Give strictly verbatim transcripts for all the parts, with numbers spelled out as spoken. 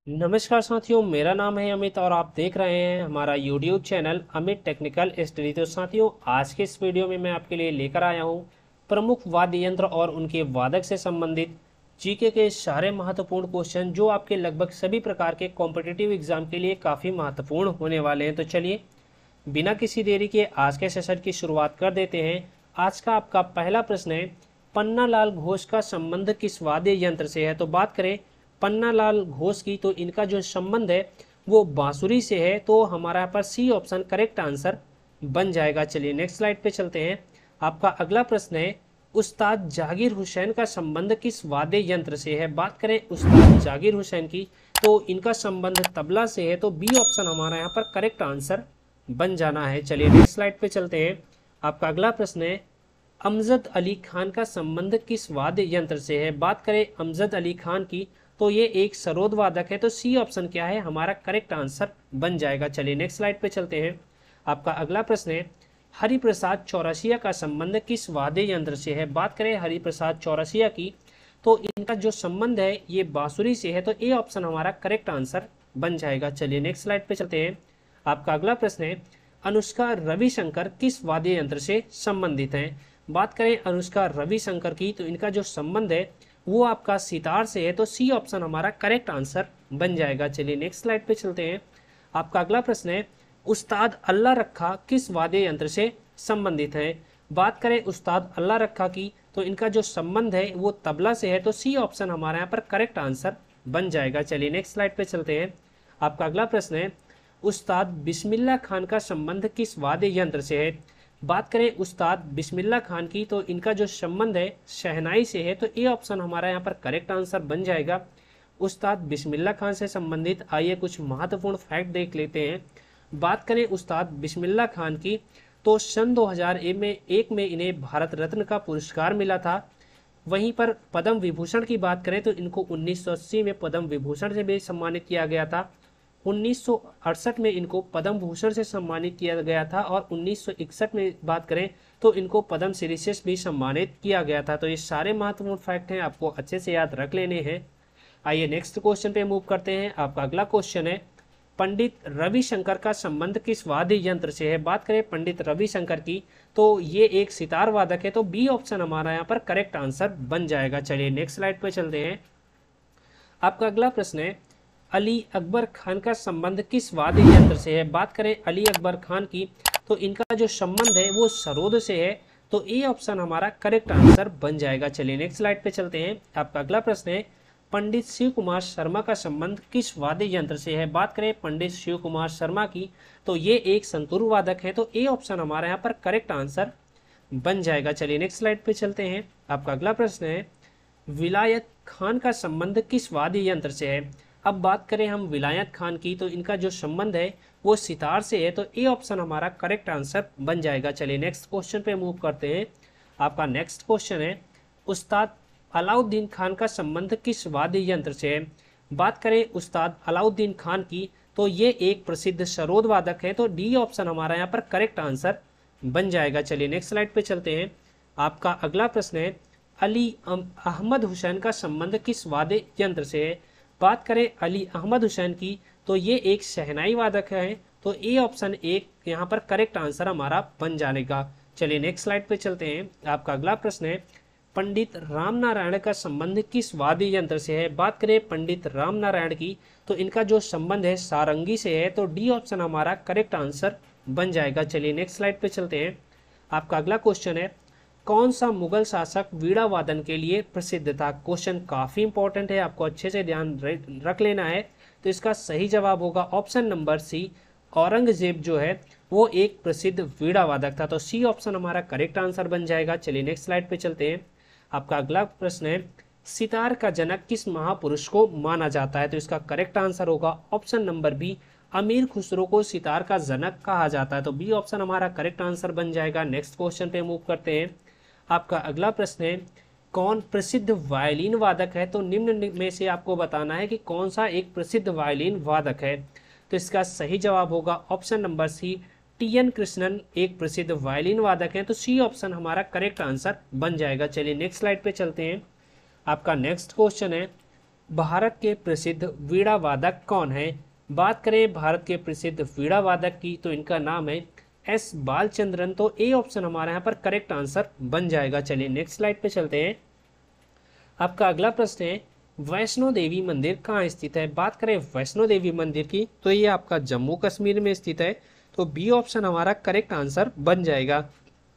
नमस्कार साथियों, मेरा नाम है अमित और आप देख रहे हैं हमारा YouTube channel Amit technical study. तो साथियों, आज के इस वीडियो में मैं आपके लिए लेकर आया हूं प्रमुख वाद्य यंत्र और उनके वादक से संबंधित जीके के सारे महत्वपूर्ण क्वेश्चन जो आपके लगभग सभी प्रकार के कॉम्पिटिटिव एग्जाम के लिए काफ़ी महत्वपूर्ण होने वाले हैं। तो चलिए बिना किसी देरी के आज के सेशन की शुरुआत कर देते हैं। आज का आपका पहला प्रश्न है, पन्नालाल घोष का संबंध किस वाद्य यंत्र से है। तो बात करें पन्नालाल घोष की, तो इनका जो संबंध है वो बांसुरी से है। तो हमारा यहाँ पर सी ऑप्शन करेक्ट आंसर बन जाएगा। चलिए नेक्स्ट स्लाइड पे चलते हैं। आपका अगला प्रश्न है, उस्ताद जाकिर हुसैन का संबंध किस वाद्य यंत्र से है। बात करें उस्ताद जाकिर हुसैन की, तो इनका संबंध तबला से है। तो बी ऑप्शन हमारा यहाँ पर करेक्ट आंसर बन जाना है। चलिए नेक्स्ट स्लाइड पे चलते हैं। आपका अगला प्रश्न है, अमजद अली खान का संबंध किस वाद्य यंत्र से है। बात करें अमजद अली खान की, तो ये एक सरोद वादक है। तो सी ऑप्शन क्या है, हमारा करेक्ट आंसर बन जाएगा। चलिए नेक्स्ट स्लाइड पे चलते हैं। आपका अगला प्रश्न है, हरिप्रसाद चौरसिया का संबंध किस वाद्य यंत्र से है। बात करें हरिप्रसाद चौरसिया की, तो इनका जो संबंध है ये बांसुरी से है। तो ए ऑप्शन हमारा करेक्ट आंसर बन जाएगा। चलिए नेक्स्ट स्लाइड पे चलते हैं। आपका अगला प्रश्न है, अनुष्का रविशंकर किस वाद्य यंत्र से संबंधित हैं। बात करें अनुष्का रविशंकर की, तो इनका जो संबंध है वो आपका सितार से है। तो सी ऑप्शन हमारा करेक्ट आंसर बन जाएगा। चलिए नेक्स्ट स्लाइड पे चलते हैं। आपका अगला प्रश्न है, उस्ताद अल्लाह रखा किस वाद्य यंत्र से संबंधित है। बात करें उस्ताद अल्लाह रखा की, तो इनका जो संबंध है वो तबला से है। तो सी ऑप्शन हमारे यहाँ पर करेक्ट आंसर बन जाएगा। चलिए नेक्स्ट स्लाइड पे चलते हैं। आपका अगला प्रश्न है, उस्ताद बिस्मिल्लाह खान का संबंध किस वाद्य यंत्र से है। बात करें उस्ताद बिस्मिल्लाह खान की, तो इनका जो संबंध है शहनाई से है। तो ए ऑप्शन हमारा यहाँ पर करेक्ट आंसर बन जाएगा। उस्ताद बिस्मिल्लाह खान से संबंधित आइए कुछ महत्वपूर्ण फैक्ट देख लेते हैं। बात करें उस्ताद बिस्मिल्लाह खान की, तो सन दो हज़ार एक में एक में इन्हें भारत रत्न का पुरस्कार मिला था। वहीं पर पद्म विभूषण की बात करें तो इनको उन्नीस सौ अस्सी में पद्म विभूषण से भी सम्मानित किया गया था। उन्नीस सौ अड़सठ में इनको पद्म भूषण से सम्मानित किया गया था और उन्नीस सौ इकसठ में बात करें तो इनको पद्म श्री से भी सम्मानित किया गया था। तो ये सारे महत्वपूर्ण फैक्ट हैं, आपको अच्छे से याद रख लेने हैं। आइए नेक्स्ट क्वेश्चन पे मूव करते हैं। आपका अगला क्वेश्चन है, पंडित रविशंकर का संबंध किस वाद्य यंत्र से है। बात करें पंडित रविशंकर की, तो ये एक सितार वादक है। तो बी ऑप्शन हमारा यहाँ पर करेक्ट आंसर बन जाएगा। चलिए नेक्स्ट स्लाइड पे चलते हैं। आपका अगला प्रश्न है, अली अकबर खान का संबंध किस वाद्य यंत्र से है। बात करें अली अकबर खान की, तो इनका जो संबंध है वो सरोद से है। तो ए ऑप्शन हमारा करेक्ट आंसर बन जाएगा। चलिए नेक्स्ट स्लाइड पे चलते हैं। आपका अगला प्रश्न है, पंडित शिव कुमार शर्मा का संबंध किस वाद्य यंत्र से है। बात करें पंडित शिव कुमार शर्मा की, तो ये एक संतूर वादक है। तो ए ऑप्शन हमारा यहाँ पर करेक्ट आंसर बन जाएगा। चलिए नेक्स्ट स्लाइड पे चलते हैं। आपका अगला प्रश्न है, विलायत खान का संबंध किस वाद्य यंत्र से है। अब बात करें हम विलायत खान की, तो इनका जो संबंध है वो सितार से है। तो ए ऑप्शन हमारा करेक्ट आंसर बन जाएगा। चलिए नेक्स्ट क्वेश्चन पे मूव करते हैं। आपका नेक्स्ट क्वेश्चन है, उस्ताद अलाउद्दीन खान का संबंध किस वाद्य यंत्र से है। बात करें उस्ताद अलाउद्दीन खान की, तो ये एक प्रसिद्ध सरोद वादक है। तो डी ऑप्शन हमारा यहाँ पर करेक्ट आंसर बन जाएगा। चलिए नेक्स्ट स्लाइड पे चलते हैं। आपका अगला प्रश्न है, अली अहमद हुसैन का संबंध किस वाद्य यंत्र से है। बात करें अली अहमद हुसैन की, तो ये एक शहनाई वादक है। तो ए ऑप्शन एक यहाँ पर करेक्ट आंसर हमारा बन जाएगा। चलिए नेक्स्ट स्लाइड पे चलते हैं। आपका अगला प्रश्न है, पंडित राम नारायण का संबंध किस वाद्य यंत्र से है। बात करें पंडित राम नारायण की, तो इनका जो संबंध है सारंगी से है। तो डी ऑप्शन हमारा करेक्ट आंसर बन जाएगा। चलिए नेक्स्ट स्लाइड पे चलते हैं। आपका अगला क्वेश्चन है, कौन सा मुगल शासक वीणा वादन के लिए प्रसिद्ध था। क्वेश्चन काफ़ी इंपॉर्टेंट है, आपको अच्छे से ध्यान रख लेना है। तो इसका सही जवाब होगा ऑप्शन नंबर सी, औरंगजेब जो है वो एक प्रसिद्ध वीणा वादक था। तो सी ऑप्शन हमारा करेक्ट आंसर बन जाएगा। चलिए नेक्स्ट स्लाइड पे चलते हैं। आपका अगला प्रश्न है, सितार का जनक किस महापुरुष को माना जाता है। तो इसका करेक्ट आंसर होगा option number B, Amir Khusro को सितार का जनक कहा जाता है। तो बी ऑप्शन हमारा करेक्ट आंसर बन जाएगा। नेक्स्ट क्वेश्चन पे मूव करते हैं। आपका अगला प्रश्न है, कौन प्रसिद्ध वायलिन वादक है। तो निम्न में से आपको बताना है कि कौन सा एक प्रसिद्ध वायलिन वादक है। तो इसका सही जवाब होगा option number C, T N Krishnan एक प्रसिद्ध वायलिन वादक हैं। तो सी ऑप्शन हमारा करेक्ट आंसर बन जाएगा। चलिए नेक्स्ट स्लाइड पे चलते हैं। आपका नेक्स्ट क्वेश्चन है, भारत के प्रसिद्ध वीणा वादक कौन है? बात करें भारत के प्रसिद्ध वीणा वादक की तो इनका नाम है एस बालचंद्रन। तो ए ऑप्शन हमारा यहाँ पर करेक्ट आंसर बन जाएगा। चलिए नेक्स्ट स्लाइड पे चलते हैं। आपका अगला प्रश्न है वैष्णो देवी मंदिर कहाँ स्थित है? बात करें वैष्णो देवी मंदिर की तो ये आपका जम्मू कश्मीर में स्थित है। तो बी ऑप्शन हमारा करेक्ट आंसर बन जाएगा।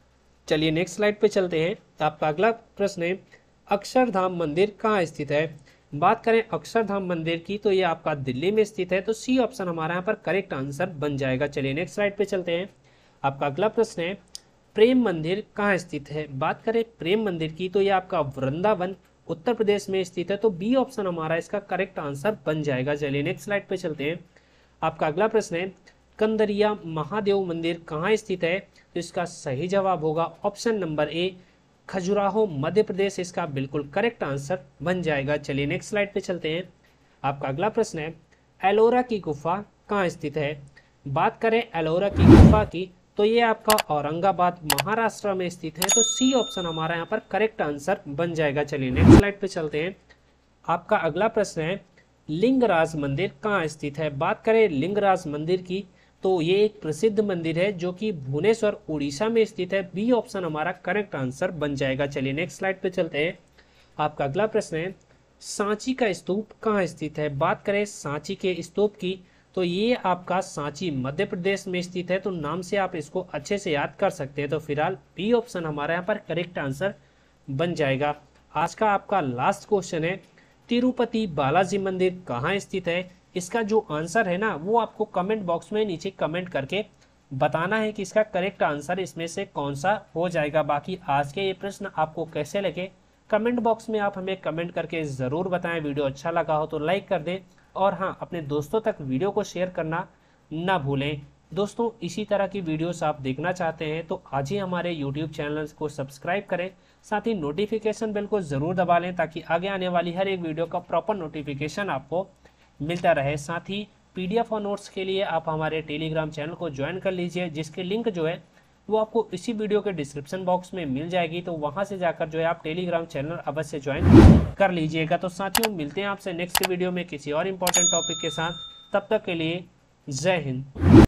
चलिए नेक्स्ट स्लाइड पे चलते हैं। आपका अगला प्रश्न है अक्षरधाम मंदिर कहाँ स्थित है? बात करें अक्षरधाम मंदिर की तो ये आपका दिल्ली में स्थित है। तो सी ऑप्शन हमारा यहाँ पर करेक्ट आंसर बन जाएगा। चलिए नेक्स्ट स्लाइड पे चलते हैं। आपका अगला प्रश्न है प्रेम मंदिर कहाँ स्थित है? बात करें प्रेम मंदिर की तो ये आपका वृंदावन उत्तर प्रदेश में स्थित है। तो बी ऑप्शन हमारा इसका करेक्ट आंसर बन जाएगा। चलिए नेक्स्ट स्लाइड पे चलते हैं। आपका अगला प्रश्न है कंदरिया महादेव मंदिर कहाँ स्थित है? तो इसका सही जवाब होगा option number A Khajuraho Madhya Pradesh, इसका बिल्कुल करेक्ट आंसर बन जाएगा। चलिए नेक्स्ट स्लाइड पे चलते हैं। आपका अगला प्रश्न है एलोरा की गुफा कहाँ स्थित है? बात करें एलोरा की गुफा की तो ये आपका औरंगाबाद महाराष्ट्र में स्थित है। तो सी ऑप्शन हमारा यहाँ पर करेक्ट आंसर बन जाएगा। चलिए नेक्स्ट स्लाइड पे चलते हैं। आपका अगला प्रश्न है लिंगराज मंदिर कहाँ स्थित है? बात करें लिंगराज मंदिर की तो ये एक प्रसिद्ध मंदिर है जो कि भुवनेश्वर उड़ीसा में स्थित है। बी ऑप्शन हमारा करेक्ट आंसर बन जाएगा। चलिए नेक्स्ट स्लाइड पे चलते हैं। आपका अगला प्रश्न है सांची का स्तूप कहाँ स्थित है? बात करें सांची के स्तूप की तो ये आपका सांची मध्य प्रदेश में स्थित है। तो नाम से आप इसको अच्छे से याद कर सकते हैं। तो फिलहाल बी ऑप्शन हमारे यहाँ पर करेक्ट आंसर बन जाएगा। आज का आपका लास्ट क्वेश्चन है तिरुपति बालाजी मंदिर कहाँ स्थित है? इसका जो आंसर है ना वो आपको कमेंट बॉक्स में नीचे कमेंट करके बताना है कि इसका करेक्ट आंसर इसमें से कौन सा हो जाएगा। बाकी आज के ये प्रश्न आपको कैसे लगे कमेंट बॉक्स में आप हमें कमेंट करके ज़रूर बताएं। वीडियो अच्छा लगा हो तो लाइक कर दें और हाँ अपने दोस्तों तक वीडियो को शेयर करना ना भूलें। दोस्तों इसी तरह की वीडियोस आप देखना चाहते हैं तो आज ही हमारे यूट्यूब चैनल को सब्सक्राइब करें, साथ ही नोटिफिकेशन बेल को ज़रूर दबा लें ताकि आगे आने वाली हर एक वीडियो का प्रॉपर नोटिफिकेशन आपको मिलता रहे। साथ ही पीडीएफ और नोट्स के लिए आप हमारे टेलीग्राम चैनल को ज्वाइन कर लीजिए, जिसकी लिंक जो है वो आपको इसी वीडियो के डिस्क्रिप्शन बॉक्स में मिल जाएगी। तो वहां से जाकर जो है आप टेलीग्राम चैनल अवश्य ज्वाइन कर लीजिएगा। तो साथियों मिलते हैं आपसे नेक्स्ट वीडियो में किसी और इम्पोर्टेंट टॉपिक के साथ। तब तक के लिए जय हिंद।